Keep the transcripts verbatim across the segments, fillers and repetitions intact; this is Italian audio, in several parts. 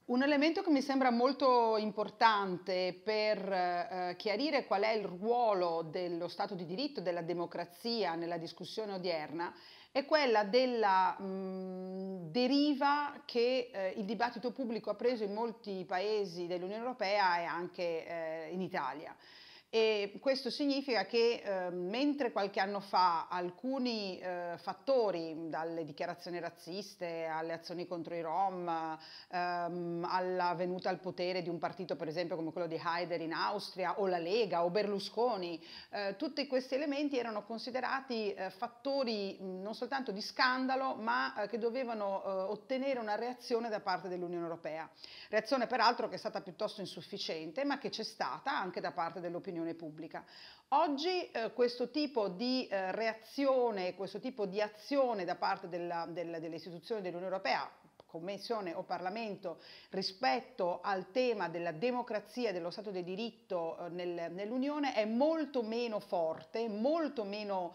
Un elemento che mi sembra molto importante per eh, chiarire qual è il ruolo dello Stato di diritto, della democrazia nella discussione odierna, è quella della mh, deriva che eh, il dibattito pubblico ha preso in molti paesi dell'Unione Europea e anche eh, in Italia. E questo significa che eh, mentre qualche anno fa alcuni eh, fattori, dalle dichiarazioni razziste alle azioni contro i Rom, ehm, alla venuta al potere di un partito per esempio come quello di Haider in Austria o la Lega o Berlusconi, eh, tutti questi elementi erano considerati eh, fattori mh, non soltanto di scandalo ma eh, che dovevano eh, ottenere una reazione da parte dell'Unione Europea. Reazione peraltro che è stata piuttosto insufficiente ma che c'è stata anche da parte dell'opinione pubblica. Oggi eh, questo tipo di eh, reazione, questo tipo di azione da parte della, della, delle istituzioni dell'Unione Europea, Commissione o Parlamento, rispetto al tema della democrazia e dello Stato di diritto eh, nel, nell'Unione è molto meno forte, molto meno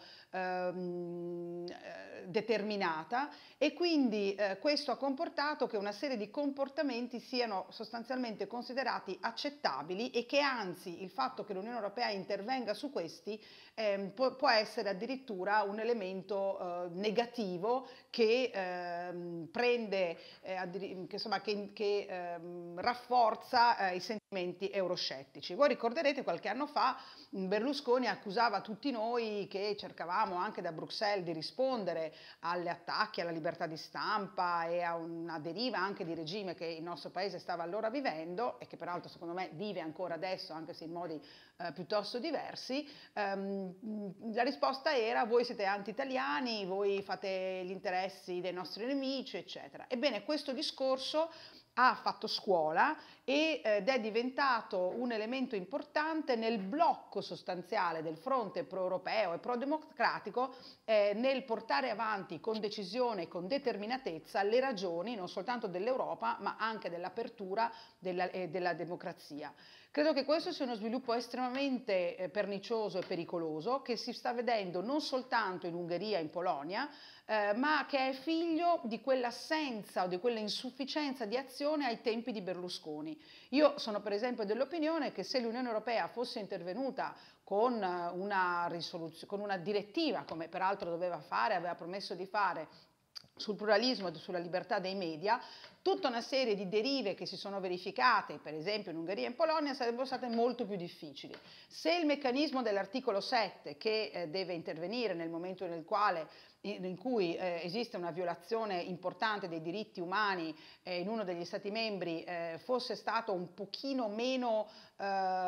ehm, determinata e quindi eh, questo ha comportato che una serie di comportamenti siano sostanzialmente considerati accettabili e che anzi il fatto che l'Unione Europea intervenga su questi eh, può, può essere addirittura un elemento eh, negativo che eh, prende, eh, che, insomma, che, che eh, rafforza eh, i sentimenti euroscettici. Voi ricorderete qualche anno fa Berlusconi accusava tutti noi che cercavamo anche da Bruxelles di rispondere agli attacchi alla libertà di stampa e a una deriva anche di regime che il nostro paese stava allora vivendo e che peraltro secondo me vive ancora adesso anche se in modi eh, piuttosto diversi. Um, la risposta era voi siete anti-italiani, voi fate gli interessi dei nostri nemici eccetera. Ebbene questo discorso ha fatto scuola ed è diventato un elemento importante nel blocco sostanziale del fronte pro-europeo e pro-democratico eh, nel portare avanti con decisione e con determinatezza le ragioni non soltanto dell'Europa ma anche dell'apertura della, e della democrazia. Credo che questo sia uno sviluppo estremamente eh, pernicioso e pericoloso che si sta vedendo non soltanto in Ungheria e in Polonia eh, ma che è figlio di quell'assenza o di quella insufficienza di azione ai tempi di Berlusconi. Io sono per esempio dell'opinione che se l'Unione Europea fosse intervenuta con una risoluzione, con una direttiva, come peraltro doveva fare, aveva promesso di fare, sul pluralismo e sulla libertà dei media, tutta una serie di derive che si sono verificate, per esempio in Ungheria e in Polonia, sarebbero state molto più difficili. Se il meccanismo dell'articolo sette, che eh, deve intervenire nel momento nel quale in cui eh, esiste una violazione importante dei diritti umani eh, in uno degli Stati membri eh, fosse stato un pochino meno eh,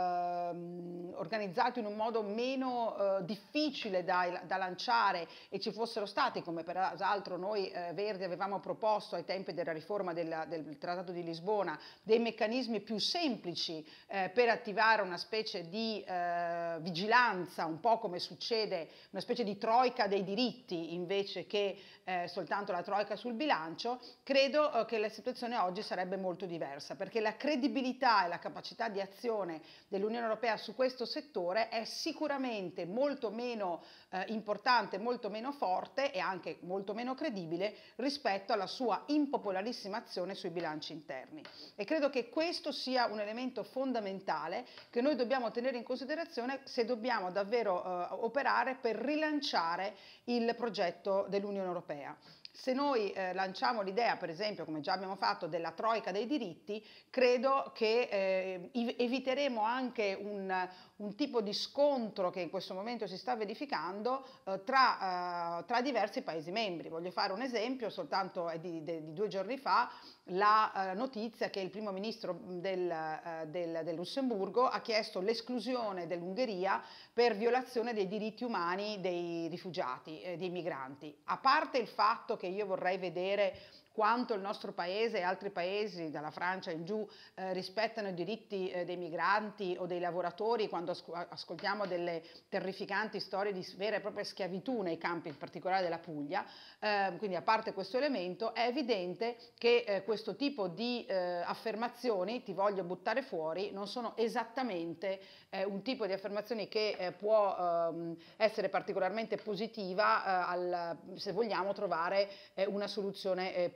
organizzato in un modo meno eh, difficile da, da lanciare e ci fossero stati, come peraltro noi eh, Verdi avevamo proposto ai tempi della riforma della, del Trattato di Lisbona, dei meccanismi più semplici eh, per attivare una specie di eh, vigilanza, un po' come succede, una specie di troica dei diritti invece che eh, soltanto la troica sul bilancio, credo eh, che la situazione oggi sarebbe molto diversa, perché la credibilità e la capacità di azione dell'Unione Europea su questo settore è sicuramente molto meno eh, importante, molto meno forte e anche molto meno credibile rispetto alla sua impopolarissima azione sui bilanci interni. E credo che questo sia un elemento fondamentale che noi dobbiamo tenere in considerazione se dobbiamo davvero eh, operare per rilanciare il progetto dell'Unione Europea. Se noi eh, lanciamo l'idea, per esempio, come già abbiamo fatto, della troica dei diritti, credo che eh, eviteremo anche un, un tipo di scontro che in questo momento si sta verificando eh, tra, eh, tra diversi Paesi membri. Voglio fare un esempio, soltanto di, di, di due giorni fa, la eh, notizia che il primo ministro del, eh, del, del Lussemburgo ha chiesto l'esclusione dell'Ungheria per violazione dei diritti umani dei rifugiati, eh, dei migranti. A parte il fatto che che io vorrei vedere quanto il nostro paese e altri paesi, dalla Francia in giù, eh, rispettano i diritti eh, dei migranti o dei lavoratori, quando asco- ascoltiamo delle terrificanti storie di vera e propria schiavitù nei campi, in particolare della Puglia, eh, quindi a parte questo elemento, è evidente che eh, questo tipo di eh, affermazioni, ti voglio buttare fuori, non sono esattamente eh, un tipo di affermazioni che eh, può ehm, essere particolarmente positiva eh, al, se vogliamo trovare eh, una soluzione eh, positiva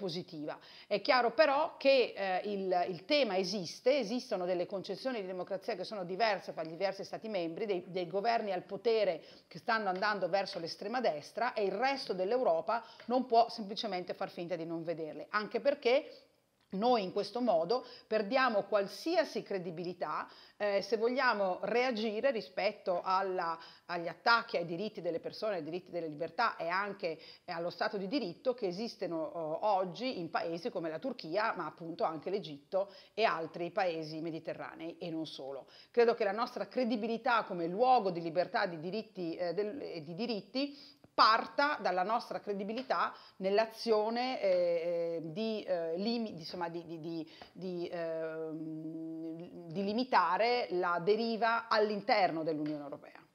positiva. È chiaro però che eh, il, il tema esiste, esistono delle concezioni di democrazia che sono diverse fra gli diversi Stati membri, dei, dei governi al potere che stanno andando verso l'estrema destra, e il resto dell'Europa non può semplicemente far finta di non vederle, anche perché noi in questo modo perdiamo qualsiasi credibilità eh, se vogliamo reagire rispetto alla, agli attacchi ai diritti delle persone, ai diritti delle libertà e anche eh, allo Stato di diritto che esistono oh, oggi in paesi come la Turchia, ma appunto anche l'Egitto e altri paesi mediterranei e non solo. Credo che la nostra credibilità come luogo di libertà e di diritti, eh, del, di diritti parta dalla nostra credibilità nell'azione eh, di, eh, lim- insomma, di, di, di, di, eh, di limitare la deriva all'interno dell'Unione Europea.